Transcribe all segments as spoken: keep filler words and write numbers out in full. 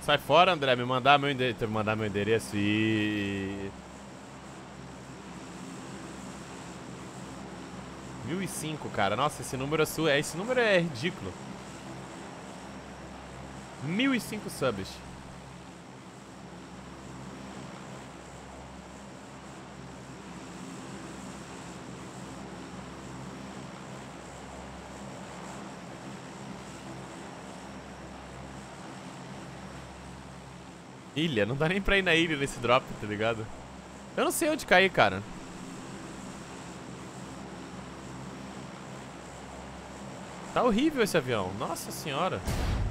Sai fora, André. Me mandar meu endereço. Me mandar meu endereço e... mil e cinco, cara. Nossa, esse número é sua. Esse número é ridículo. mil e cinco subs. Ilha, não dá nem pra ir na ilha nesse drop, tá ligado? Eu não sei onde cair, cara. Tá horrível esse avião, nossa senhora.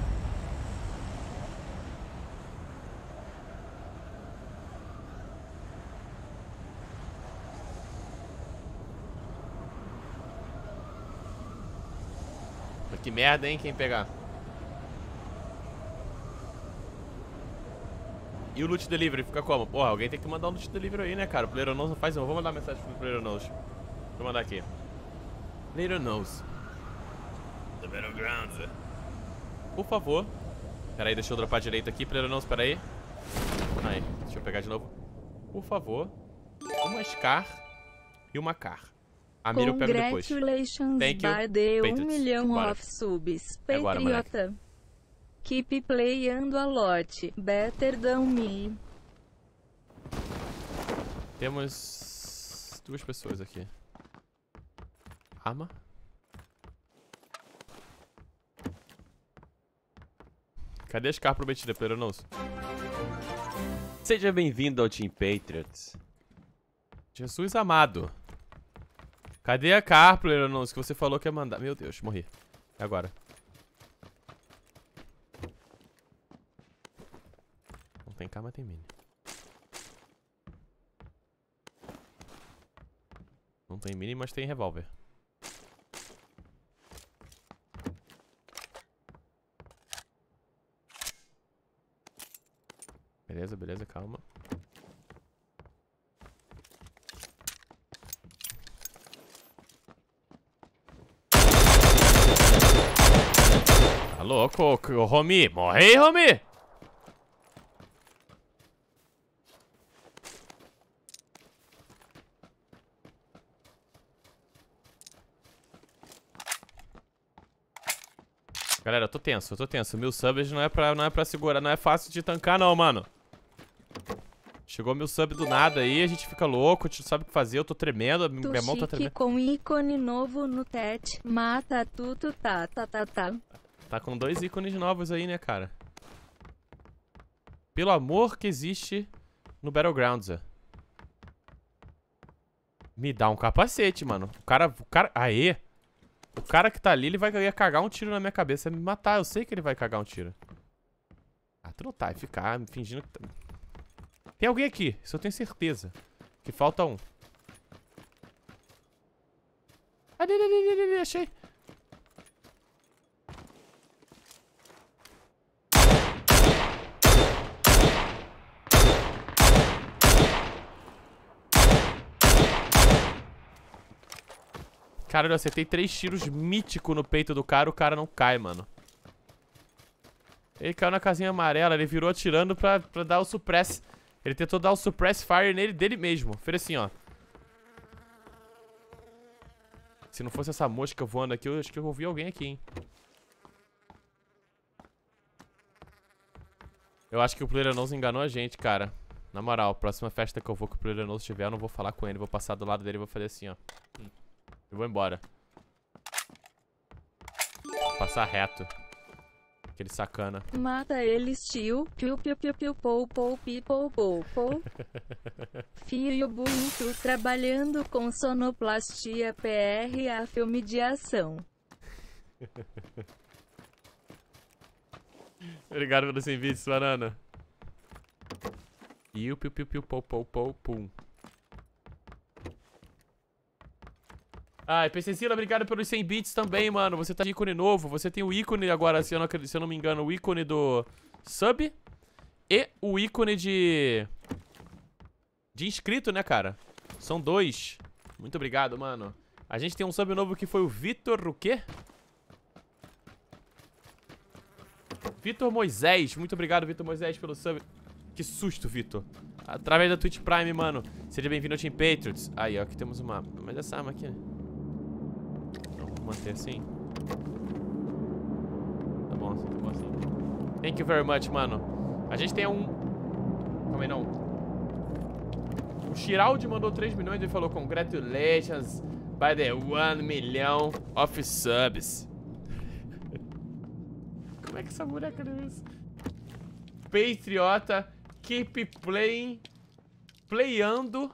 Mas que merda, hein, quem pegar. E o loot delivery fica como? Porra, alguém tem que mandar um loot delivery aí, né, cara? O Player Knows não faz, não. Vou mandar mensagem pro Player Knows. Vou mandar aqui. Player Knows. The Battlegrounds. Por favor. Pera aí, deixa eu dropar direito aqui. Player Knows, pera aí. Aí, deixa eu pegar de novo. Por favor. Uma Scar e uma Car. A mira eu pego depois. Congratulations, Thank you. Bardeu, um Patriots. milhão Bora. of subs. Agora, Patriota. Keep playando a lot. Better than me. Temos duas pessoas aqui. Arma. Cadê a Scar prometida, Player Knows? Seja bem-vindo ao Team Patriots. Jesus amado. Cadê a Car, Player Knows, que você falou que ia mandar? Meu Deus, morri. E agora? Não tem Car, mas tem mini. Não tem mini, mas tem revólver. Beleza, beleza, calma. Tá louco, Romi? Morre aí, Romi! Galera, eu tô tenso, eu tô tenso. Mil subs não é pra, não é pra segurar, não é fácil de tancar não, mano. Chegou mil subs do nada aí, a gente fica louco, a gente não sabe o que fazer, eu tô tremendo, minha mão tá tremendo. Com ícone novo no tet, mata tudo, tá, tá, tá, tá. Tá com dois ícones novos aí, né, cara? Pelo amor que existe no Battlegrounds. Me dá um capacete, mano. O cara, o cara, aê. O cara que tá ali, ele vai ia cagar um tiro na minha cabeça e me matar. Eu sei que ele vai cagar um tiro. Ah, tu não tá, vai ficar fingindo que tá... Tem alguém aqui, isso eu tenho certeza. Que falta um. Ali, ali, ali, ali, ali, achei. Cara, eu acertei três tiros mítico no peito do cara, o cara não cai, mano. Ele caiu na casinha amarela, ele virou atirando pra, pra dar o suppress. Ele tentou dar o suppress fire nele dele mesmo. Fez assim, ó. Se não fosse essa mosca voando aqui, eu acho que eu ouvi alguém aqui, hein. Eu acho que o Player Knows enganou a gente, cara. Na moral, próxima festa que eu vou que o Player Knows estiver, eu não vou falar com ele. Vou passar do lado dele e vou fazer assim, ó. Eu vou embora. Vou passar reto. Aquele sacana. Mata ele, tio. Piu, piu, piu, piu, pou, pou, pi, pou, pou, pou. Filho bonito, trabalhando com sonoplastia P R A filme de ação. Obrigado pelos cem bits, banana. Piu, piu, piu, piu, pou, pou, pou, pum. Ah, e PCCila, obrigado pelos cem bits também, mano. Você tá de ícone novo. Você tem o ícone agora, se eu, não, se eu não me engano, o ícone do sub e o ícone de... de inscrito, né, cara? São dois. Muito obrigado, mano. A gente tem um sub novo que foi o Vitor, o quê? Vitor Moisés, muito obrigado, Vitor Moisés, pelo sub. Que susto, Vitor. Através da Twitch Prime, mano. Seja bem-vindo ao Team Patriots. Aí, ó, aqui temos uma... Mas essa arma aqui, né? Não, vou manter assim. Tá bom, assim, tá bom assim. Thank you very much, mano. A gente tem um... Calma aí, não. O Shiraldi mandou três milhões e falou: congratulations by the one million of subs. Como é que essa boneca deu isso? Patriota, keep playing, playando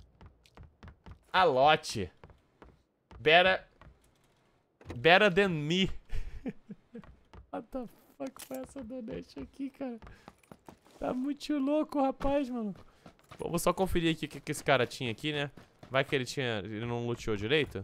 a lot. Better, better than me. What the fuck foi essa donate aqui, cara? Tá muito louco, rapaz, mano. Vamos só conferir aqui o que, que esse cara tinha aqui, né? Vai que ele tinha... Ele não luteou direito?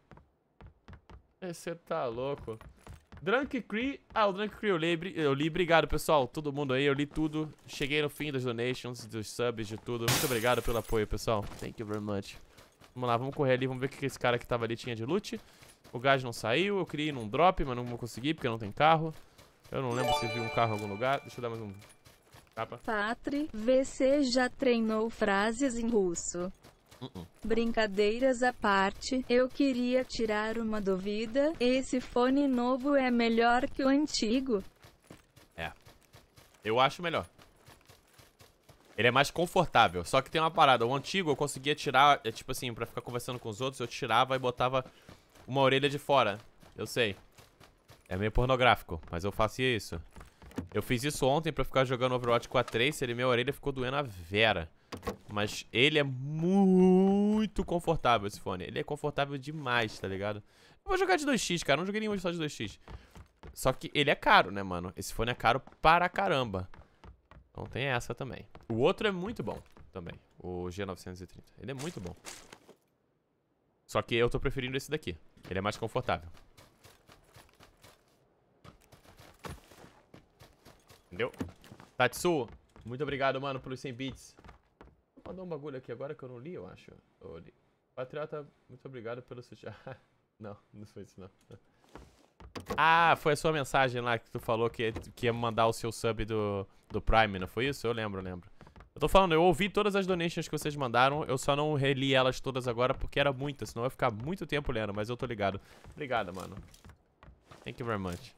Você tá louco. Drunk Cree... Ah, o Drunk Cree eu li, eu li. Obrigado, pessoal. Todo mundo aí, eu li tudo. Cheguei no fim das donations, dos subs, de tudo. Muito obrigado pelo apoio, pessoal. Thank you very much. Vamos lá, vamos correr ali. Vamos ver o que esse cara que tava ali tinha de loot. O gás não saiu. Eu queria ir num drop, mas não vou conseguir porque não tem carro. Eu não lembro se vi um carro em algum lugar. Deixa eu dar mais um... Capa. Patri, você já treinou frases em russo? Uh -uh. Brincadeiras à parte, eu queria tirar uma dúvida. Esse fone novo é melhor que o antigo? É. Eu acho melhor. Ele é mais confortável. Só que tem uma parada. O antigo eu conseguia tirar, é tipo assim, pra ficar conversando com os outros, eu tirava e botava uma orelha de fora. Eu sei. É meio pornográfico, mas eu fazia isso. Eu fiz isso ontem pra ficar jogando Overwatch com a Tracer e minha orelha ficou doendo a vera. Mas ele é muito confortável, esse fone. Ele é confortável demais, tá ligado? Eu vou jogar de dois x, cara. Não joguei nenhum só de dois x. Só que ele é caro, né, mano? Esse fone é caro para caramba. Então tem essa também. O outro é muito bom também. O G novecentos e trinta. Ele é muito bom. Só que eu tô preferindo esse daqui. Ele é mais confortável. Entendeu? Tatsu, muito obrigado, mano, pelos cem bits. Vou mandar um bagulho aqui agora que eu não li, eu acho. Eu li. Patriota, muito obrigado pelo seu... Não, não foi isso, não. Ah, foi a sua mensagem lá que tu falou que, que ia mandar o seu sub do, do Prime, não foi isso? Eu lembro, eu lembro. Eu tô falando, eu ouvi todas as donations que vocês mandaram, eu só não reli elas todas agora porque era muitas, senão eu ia ficar muito tempo lendo, mas eu tô ligado. Obrigado, mano. Thank you very much.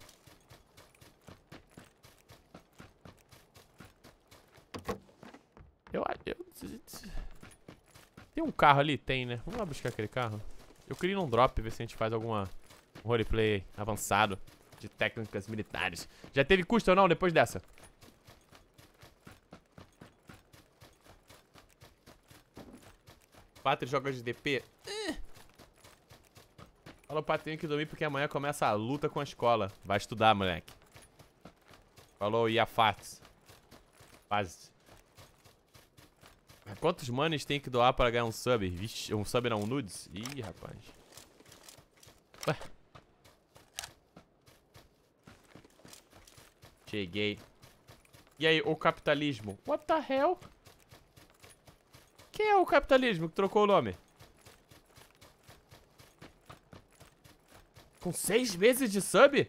Eu, eu... Tem um carro ali? Tem, né? Vamos lá buscar aquele carro. Eu queria ir num drop, ver se a gente faz alguma roleplay avançado de técnicas militares. Já teve custo ou não depois dessa? Patri joga de D P? Eh. Fala, Patri, tem que dormir porque amanhã começa a luta com a escola. Vai estudar, moleque. Falou, Iafates. Faz. Quantos manes tem que doar pra ganhar um sub? Vixe, um sub não, um nudes? Ih, rapaz. Ué. Cheguei. E aí, o capitalismo? What the hell? Quem é o capitalismo que trocou o nome? Com seis meses de sub?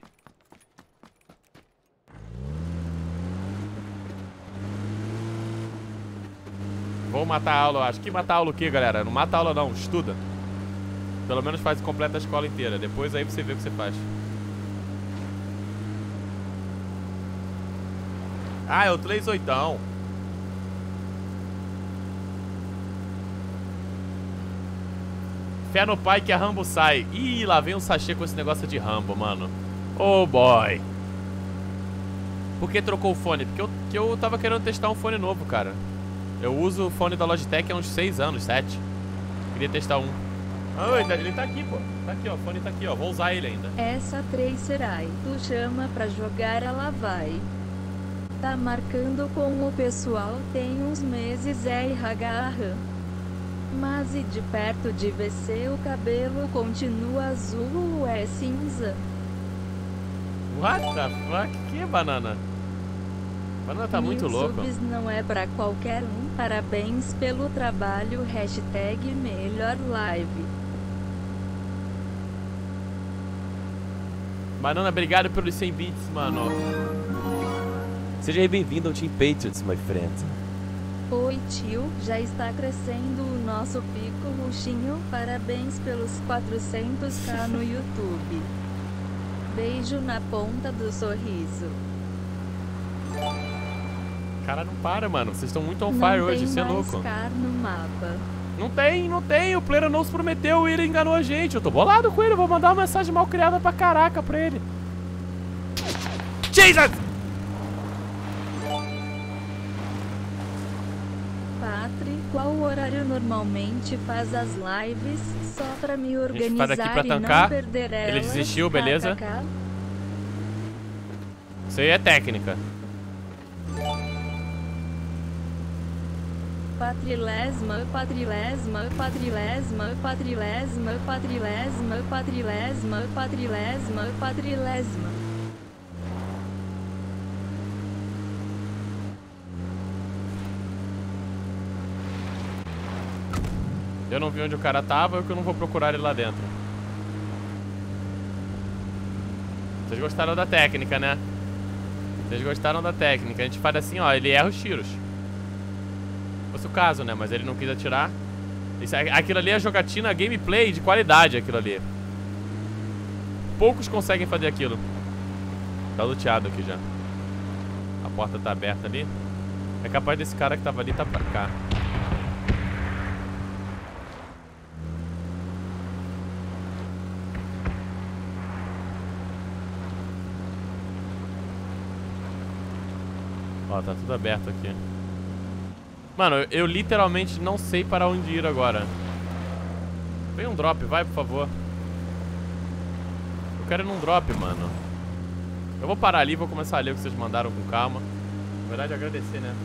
Vou matar a aula, eu acho. Que matar a aula o quê, galera? Não mata a aula não, estuda. Pelo menos faz completa a escola inteira. Depois aí você vê o que você faz. Ah, é o três oitão. Fé no pai que a Rambo sai. Ih, lá vem um sachê com esse negócio de Rambo, mano. Oh boy. Por que trocou o fone? Porque eu, que eu tava querendo testar um fone novo, cara. Eu uso o fone da Logitech há uns seis anos, sete. Queria testar um. Ah, ele tá, ele tá aqui, pô. Tá aqui, ó. O fone tá aqui, ó. Vou usar ele ainda. Essa Tracer aí, tu chama pra jogar, ela vai. Tá marcando com o pessoal tem uns meses, é R H. Mas e de perto de V C o cabelo continua azul ou é cinza? What the fuck? Que banana? Banana tá muito louco. Subs não é pra qualquer um. Parabéns pelo trabalho. Hashtag melhor live. Banana, obrigado pelos cem bits, mano. Seja bem-vindo ao Team Patriots, my friend. Oi tio, já está crescendo o nosso pico roxinho, parabéns pelos quatrocentos k no YouTube. Beijo na ponta do sorriso. Cara, não para, mano, vocês estão muito on fire hoje, isso é louco. Não tem mais car no mapa. Não tem, não tem, o PlayerUnknown's prometeu e ele enganou a gente. Eu tô bolado com ele, vou mandar uma mensagem mal criada pra caraca pra ele. Jesus! Patri, qual horário normalmente faz as lives? Só pra me organizar faz aqui pra e tancar. não perder elas. Ele desistiu, beleza? K K K. Isso aí é técnica. Patrilesma, patrilesma, patrilesma, patrilesma, patrilesma, patrilesma, patrilesma, patrilesma. Eu não vi onde o cara tava, eu que eu não vou procurar ele lá dentro. Vocês gostaram da técnica, né? Vocês gostaram da técnica. A gente faz assim, ó, ele erra os tiros. Fosse o caso, né? Mas ele não quis atirar. Isso, aquilo ali é jogatina, gameplay de qualidade, aquilo ali. Poucos conseguem fazer aquilo. Tá luteado aqui já. A porta tá aberta ali. É capaz desse cara que tava ali tá pra cá. Ó, tá tudo aberto aqui. Mano, eu, eu literalmente não sei para onde ir agora. Vem um drop, vai, por favor. Eu quero ir num drop, mano. Eu vou parar ali e vou começar a ler o que vocês mandaram com calma. Na verdade, agradecer, né?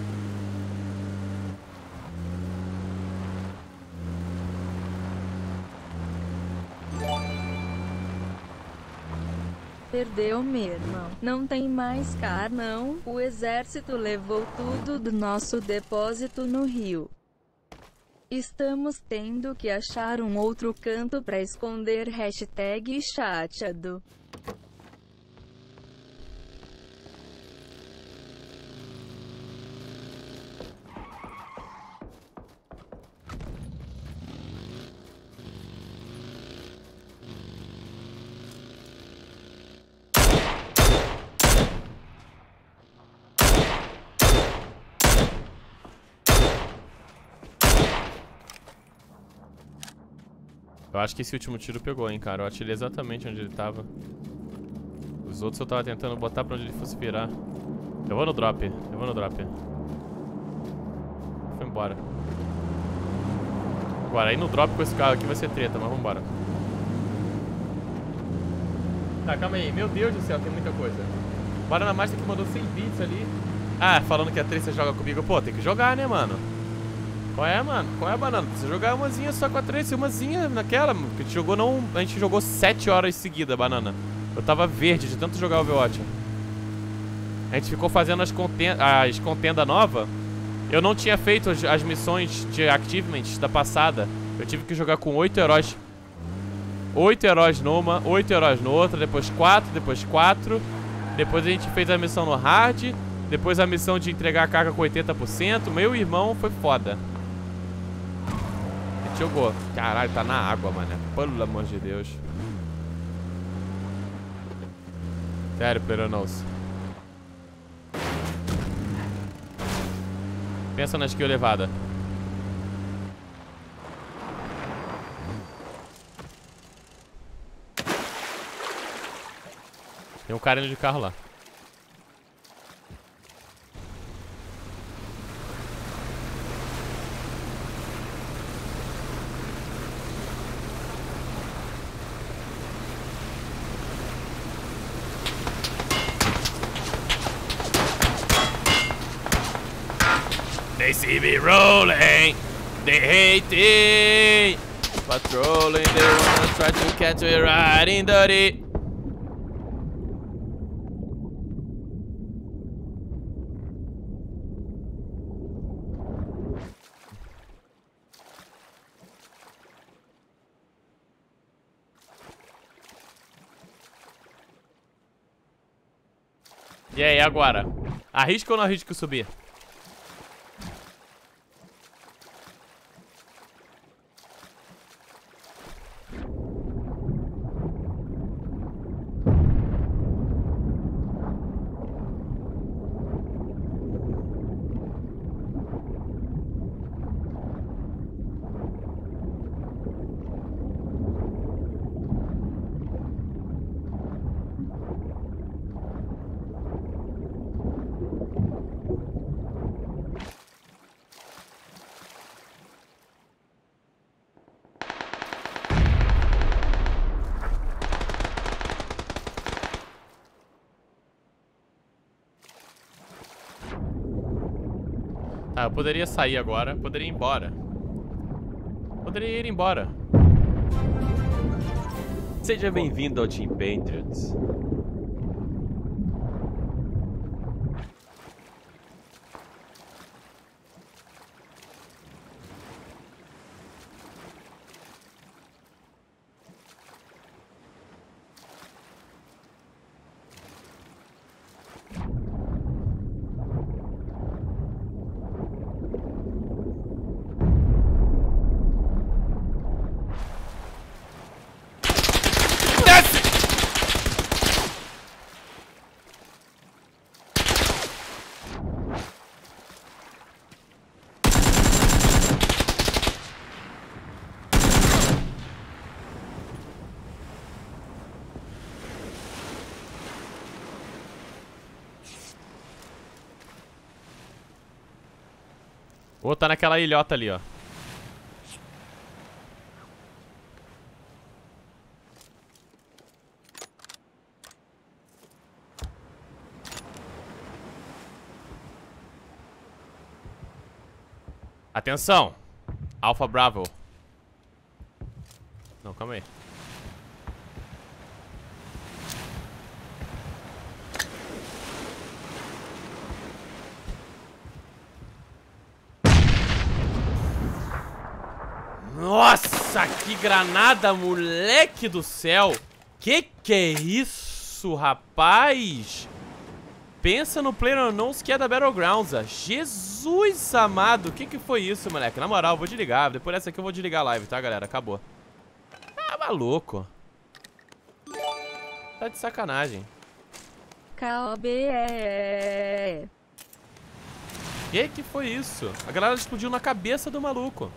Perdeu, meu irmão. Não tem mais car, não. O exército levou tudo do nosso depósito no rio. Estamos tendo que achar um outro canto pra esconder. Hashtag chateado. Eu acho que esse último tiro pegou, hein, cara. Eu atirei exatamente onde ele tava. Os outros eu tava tentando botar pra onde ele fosse virar. Eu vou no drop, eu vou no drop. Foi embora. Agora, aí no drop com esse carro aqui vai ser treta, mas vambora. Tá, calma aí. Meu Deus do céu, tem muita coisa. Banana Master que mandou cem bits ali. Ah, falando que a Tracer joga comigo. Pô, tem que jogar, né, mano? Qual é, mano? Qual é, banana? Você jogar umazinha só com a Tracer, umazinha naquela. Que a gente jogou não. A gente jogou sete horas seguidas, banana. Eu tava verde de tanto jogar Overwatch. A gente ficou fazendo as contenda, as contenda nova. Eu não tinha feito as, as missões de achievements da passada. Eu tive que jogar com oito heróis. Oito heróis numa, oito heróis no outra, depois quatro, depois quatro. Depois a gente fez a missão no hard. Depois a missão de entregar a carga com oitenta por cento. Meu irmão, foi foda. A gente jogou. Caralho, tá na água, mano. Pelo amor de Deus. Sério, PlayerUnknown's. Pensa na skill elevada. Tem um cara indo de carro lá. They see me rolling, they hate it. Patrolling, they wanna try to catch me riding dirty. E aí, agora? Arrisca ou não arrisca subir? Tá, eu poderia sair agora. Poderia ir embora. Poderia ir embora. Seja bem-vindo ao Team Patriots. Vou tá naquela ilhota ali, ó. Atenção! Alpha Bravo. Não, calma aí. Nossa, que granada, moleque do céu. Que que é isso, rapaz? Pensa no PlayerUnknown's que é da Battlegrounds. Jesus amado, que que foi isso, moleque? Na moral, eu vou desligar. Depois dessa aqui eu vou desligar a live, tá, galera? Acabou. Ah, maluco. Tá de sacanagem. K O B E. Que que foi isso? A galera explodiu na cabeça do maluco.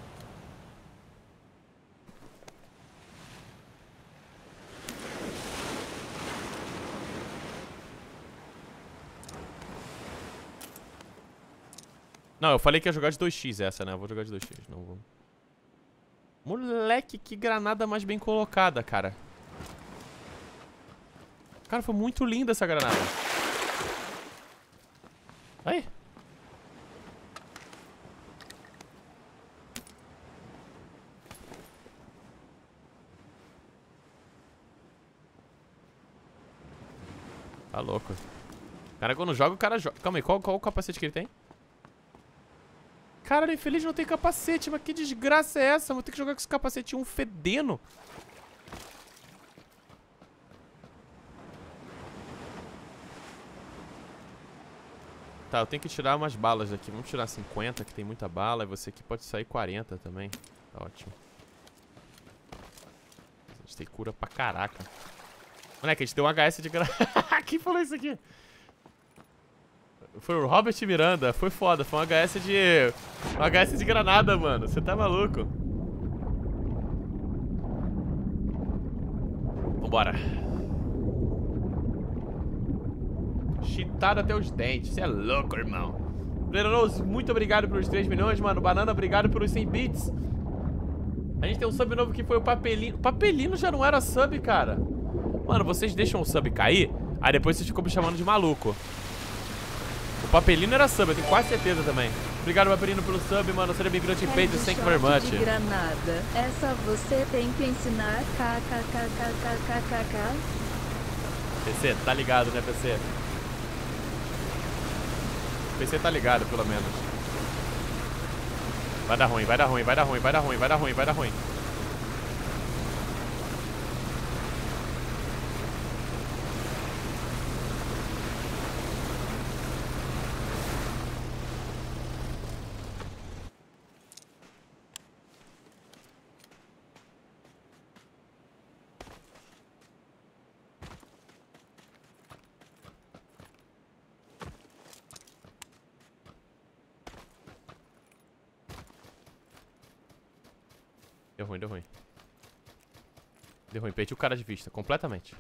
Não, eu falei que ia jogar de dois x essa, né? Eu vou jogar de dois x, não vou. Moleque, que granada mais bem colocada, cara. Cara, foi muito linda essa granada. Aí. Tá louco. Cara, quando joga, o cara joga. Calma aí, qual, qual o capacete que ele tem? Cara, infeliz não tem capacete, mas que desgraça é essa? Vou ter que jogar com esse capacete um fedendo. Tá, eu tenho que tirar umas balas daqui. Vamos tirar cinquenta, que tem muita bala. E você aqui pode sair quarenta também. Tá ótimo. A gente tem cura pra caraca. Moleque, a gente deu um H S de granada. Quem falou isso aqui? Foi o Robert Miranda. Foi foda. Foi um H S de... Um H S de granada, mano. Você tá maluco? Vambora. Cheatado até os dentes. Você é louco, irmão. PlayerUnknown's, muito obrigado pelos três milhões, mano. Banana, obrigado pelos cem bits. A gente tem um sub novo que foi o Papelino. O Papelino já não era sub, cara. Mano, vocês deixam o sub cair, aí depois vocês ficam me chamando de maluco. O Papelino era sub, eu tenho quase certeza também. Obrigado, Papelino, pelo sub, mano. Seja bem-vindo ao Team Patriots, thank you very much. De granada. Essa você tem que ensinar. Kkkkkkkkk. P C, tá ligado, né, P C? P C tá ligado, pelo menos. Vai dar ruim, vai dar ruim, vai dar ruim, vai dar ruim, vai dar ruim, vai dar ruim. Deu ruim, deu ruim. Deu ruim, perdi o cara de vista, completamente.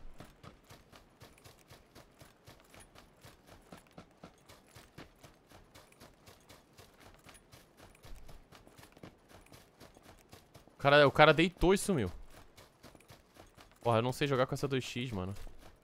O cara, o cara deitou e sumiu. Porra, eu não sei jogar com essa dois x, mano.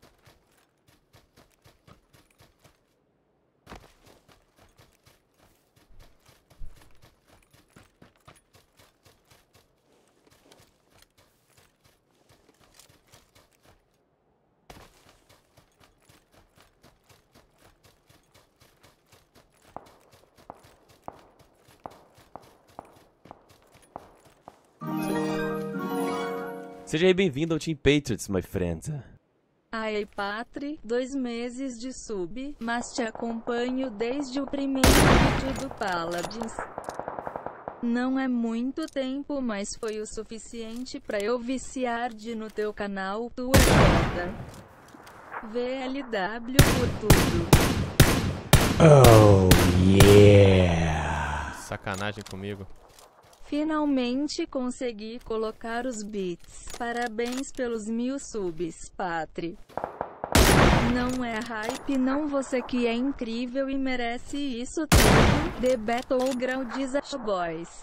Seja bem-vindo ao Team Patriots, my friend. Ai, Patri, dois meses de sub, mas te acompanho desde o primeiro vídeo do Paladins. Não é muito tempo, mas foi o suficiente pra eu viciar de no teu canal, tu é foda. V L W por tudo. Oh, yeah! Sacanagem comigo. Finalmente consegui colocar os beats. Parabéns pelos mil subs, Patri. Não é hype não, você que é incrível e merece isso tudo. The Battlegrounds a Boys.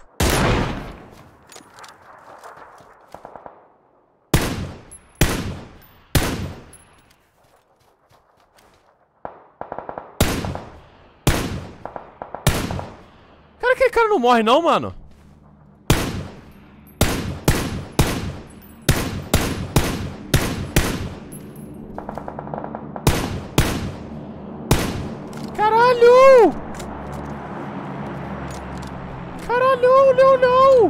Cara, aquele cara não morre não, mano. Caralho! Caralho, não, não!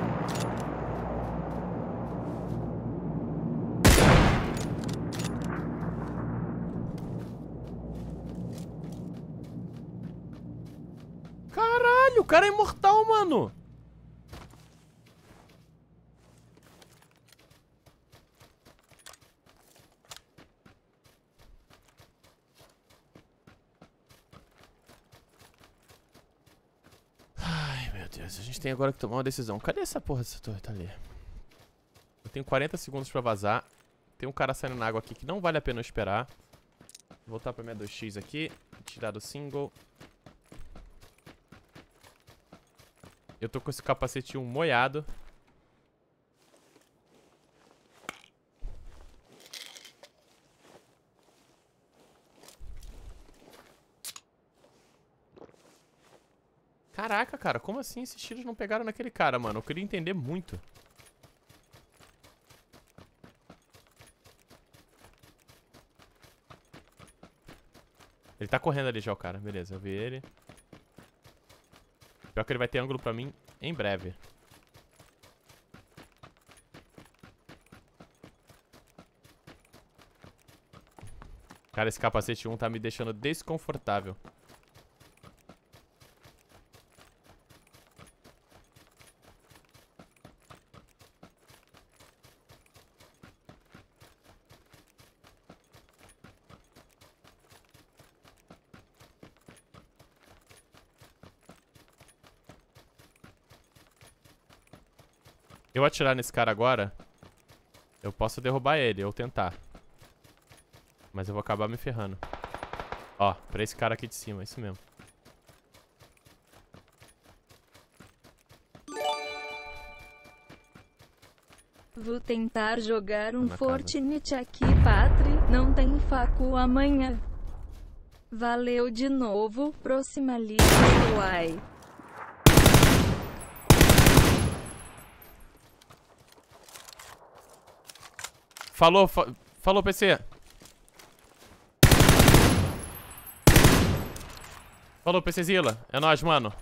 Caralho, o cara é imortal, mano! Deus, a gente tem agora que tomar uma decisão. Cadê essa porra dessa torre? Tá ali. Eu tenho quarenta segundos pra vazar. Tem um cara saindo na água aqui que não vale a pena eu esperar. Vou voltar pra minha dois x aqui. Tirar do single. Eu tô com esse capacete um moiado. Caraca, cara, como assim esses tiros não pegaram naquele cara, mano? Eu queria entender muito. Ele tá correndo ali já, o cara. Beleza, eu vi ele. Pior que ele vai ter ângulo pra mim em breve. Cara, esse capacete um tá me deixando desconfortável. Eu atirar nesse cara agora, eu posso derrubar ele, ou tentar. Mas eu vou acabar me ferrando. Ó, pra esse cara aqui de cima, isso mesmo. Vou tentar jogar um Fortnite aqui, Patri. Não tem facu amanhã. Valeu de novo, próxima lista, uai. Falou, fa falou, P C. Falou, PCzilla. É nóis, mano.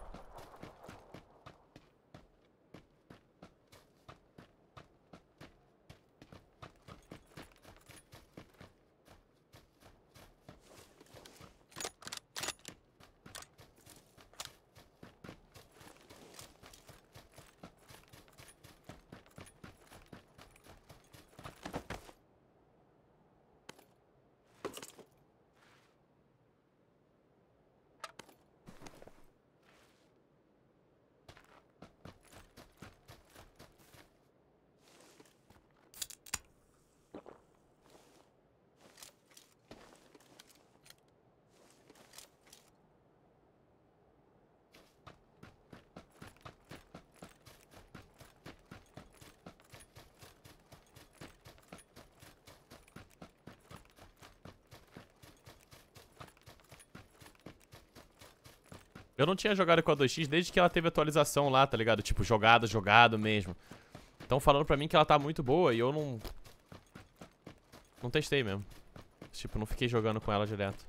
Eu não tinha jogado com a dois x desde que ela teve atualização lá, tá ligado? Tipo, jogado, jogado mesmo. Estão falando pra mim que ela tá muito boa e eu não... Não testei mesmo. Tipo, não fiquei jogando com ela direto.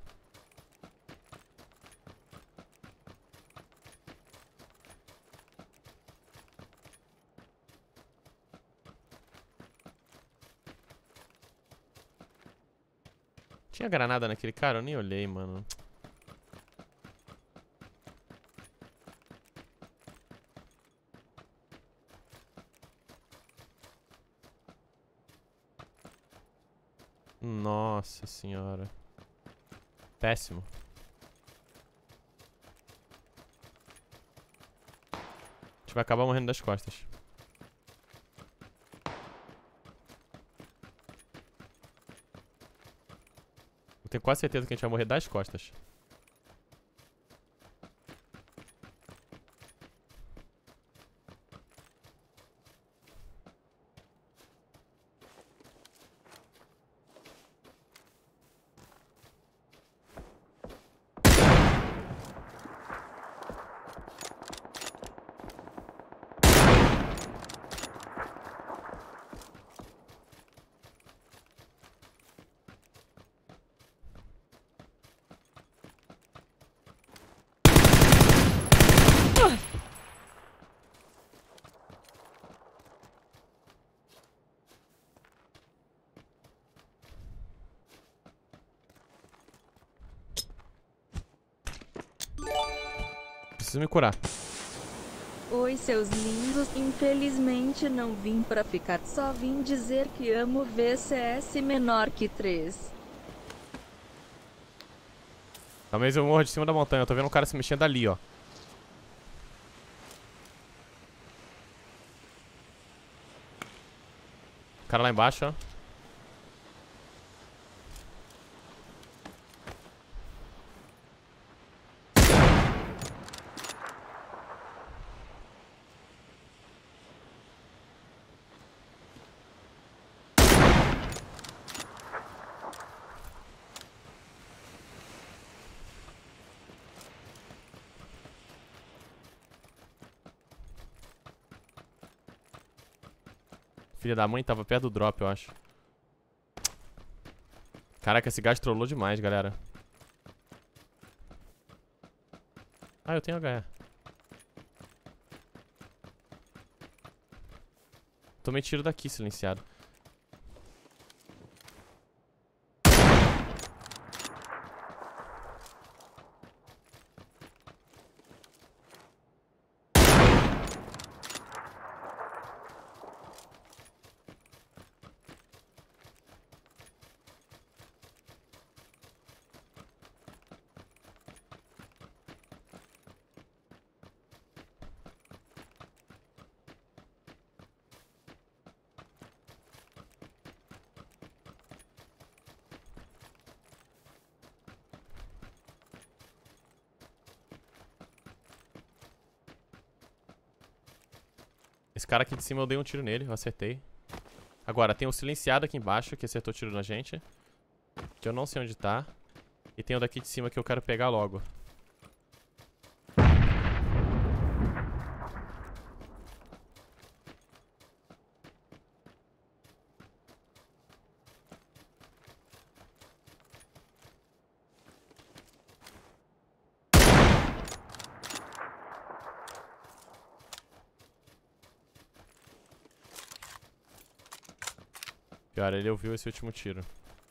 Tinha granada naquele cara? Eu nem olhei, mano. Nossa senhora. Péssimo. A gente vai acabar morrendo das costas. Eu tenho quase certeza que a gente vai morrer das costas. Preciso me curar. Oi, seus lindos. Infelizmente não vim pra ficar, só vim dizer que amo V C S menor que três. Talvez eu morra de cima da montanha. Eu tô vendo um cara se mexendo ali, ó. O cara lá embaixo, ó. Filha da mãe tava perto do drop, eu acho. Caraca, esse gás trollou demais, galera. Ah, eu tenho H E. Tomei tiro daqui, silenciado. Esse cara aqui de cima eu dei um tiro nele, eu acertei. Agora, tem o silenciado aqui embaixo, que acertou tiro na gente. Que eu não sei onde tá. E tem o daqui de cima que eu quero pegar logo. Pior, ele ouviu esse último tiro.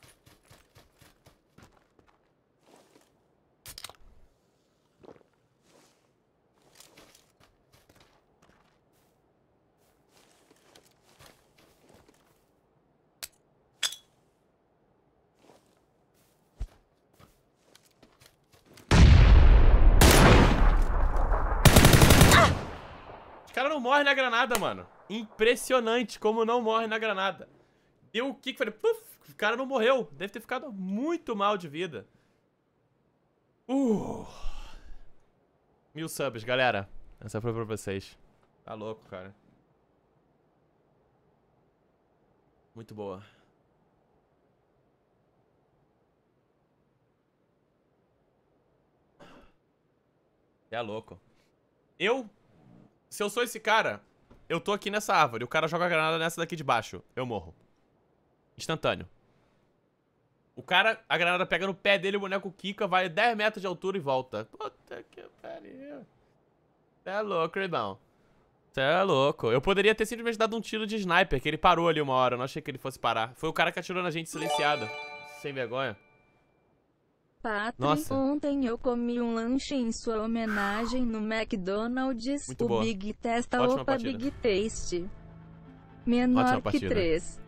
Os caras não morrem na granada, mano. Impressionante como não morre na granada. Deu o kick, falei, puf, o cara não morreu. Deve ter ficado muito mal de vida. Uh. Mil subs, galera. Essa foi pra vocês. Tá louco, cara. Muito boa. É louco. Eu, se eu sou esse cara, eu tô aqui nessa árvore, o cara joga a granada nessa daqui de baixo, eu morro. Instantâneo. O cara, a granada pega no pé dele, o boneco quica, vai dez metros de altura e volta. Puta que pariu. Cê é louco, irmão. Cê é louco. Eu poderia ter simplesmente dado um tiro de sniper, que ele parou ali uma hora, eu não achei que ele fosse parar. Foi o cara que atirou na gente silenciada. Sem vergonha. Patrick, Nossa. ontem eu comi um lanche em sua homenagem no McDonald's. Muito o boa. Big Testa, Ótima opa, partida. Big Taste. Menor Ótima que partida. três.